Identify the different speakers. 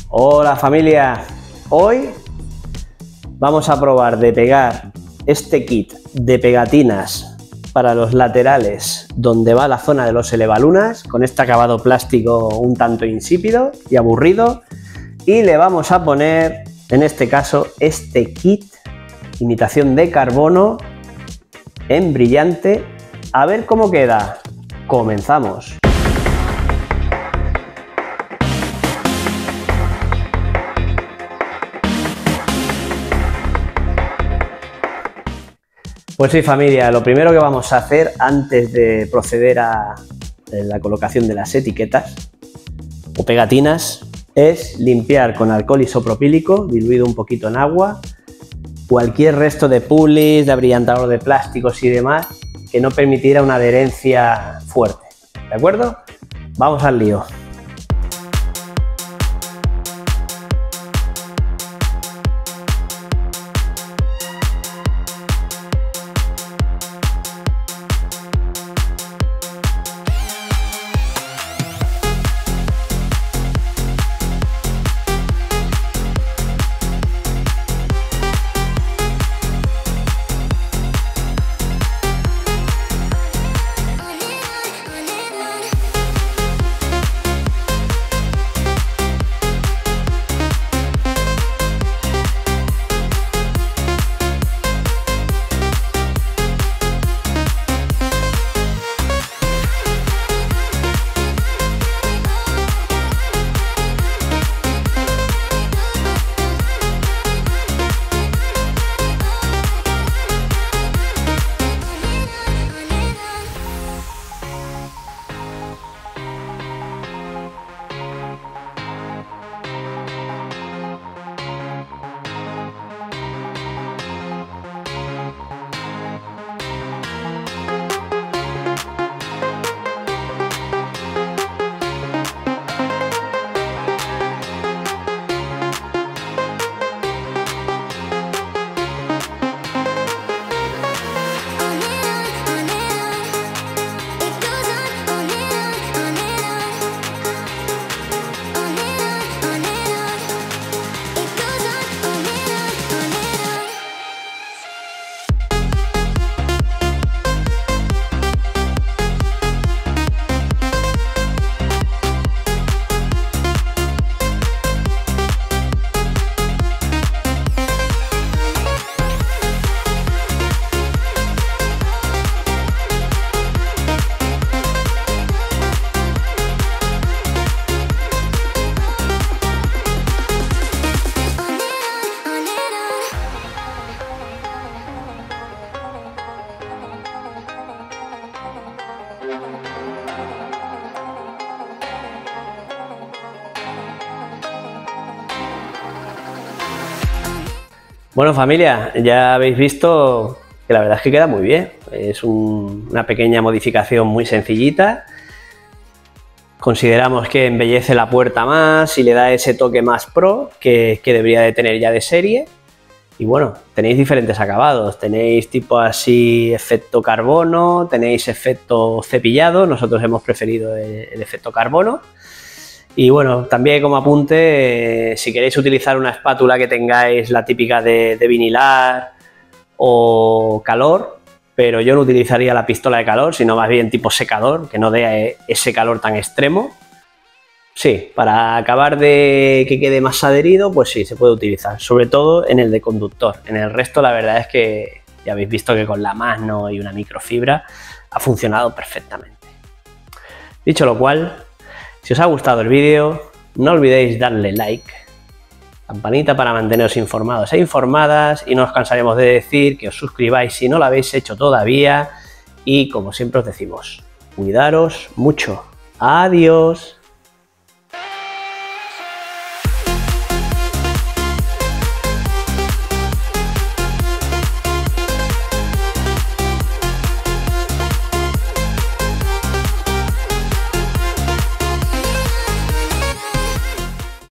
Speaker 1: Hola familia, hoy vamos a probar de pegar este kit de pegatinas para los laterales donde va la zona de los elevalunas con este acabado plástico un tanto insípido y aburrido, y le vamos a poner en este caso este kit imitación de carbono en brillante. A ver cómo queda. Comenzamos. Pues sí familia, lo primero que vamos a hacer antes de proceder a la colocación de las etiquetas o pegatinas es limpiar con alcohol isopropílico diluido un poquito en agua cualquier resto de pulis, de abrillantador de plásticos y demás que no permitiera una adherencia fuerte, ¿de acuerdo? Vamos al lío. Bueno familia, ya habéis visto que la verdad es que queda muy bien. Es una pequeña modificación muy sencillita. Consideramos que embellece la puerta más y le da ese toque más pro que debería de tener ya de serie. Y bueno, tenéis diferentes acabados. Tenéis tipo así efecto carbono, tenéis efecto cepillado. Nosotros hemos preferido el efecto carbono. Y bueno, también como apunte, si queréis utilizar una espátula que tengáis la típica de vinilar o calor, pero yo no utilizaría la pistola de calor, sino más bien tipo secador, que no dé ese calor tan extremo. Sí, para acabar de que quede más adherido, pues sí, se puede utilizar, sobre todo en el de conductor. En el resto la verdad es que ya habéis visto que con la mano y una microfibra ha funcionado perfectamente. Dicho lo cual, si os ha gustado el vídeo, no olvidéis darle like, campanita para manteneros informados e informadas, y no os cansaremos de decir que os suscribáis si no lo habéis hecho todavía, y como siempre os decimos, cuidaros mucho. Adiós.